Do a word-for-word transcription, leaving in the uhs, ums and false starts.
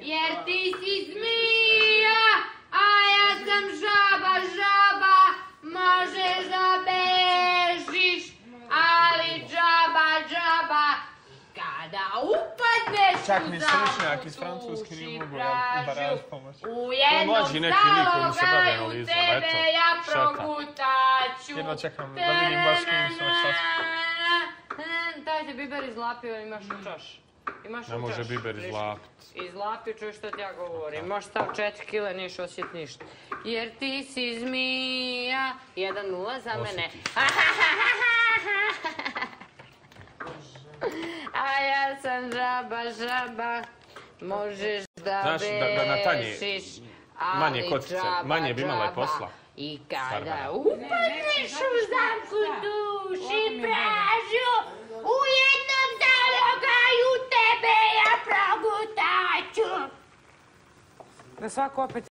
jer ti si zmija, a ja sam žaba, žaba, možeš da bežiš, ali džaba, džaba, kada upadneš Čak u ni zamku, stručnjak iz Francuske nije mogu baraz pomoći. u jednom zalogaju tebe ja progutaću. Jedno čekam da vidim baš kim sam sad. Daj te biber izlapio, imaš u čoš. Ne može biber izlapiti. Izlapio, čuj što ti ja govorim. Možeš stav četiri kile, niš osjet ništa. Jer ti si zmija. Jedan nula za mene. A ja sam žaba, žaba. Možeš da bešiš. Manje kockice, manje bi imala posla. I kada upadneš u zamku duši pražu, u jednom zalogaju tebe ja progutaću. Da svako opet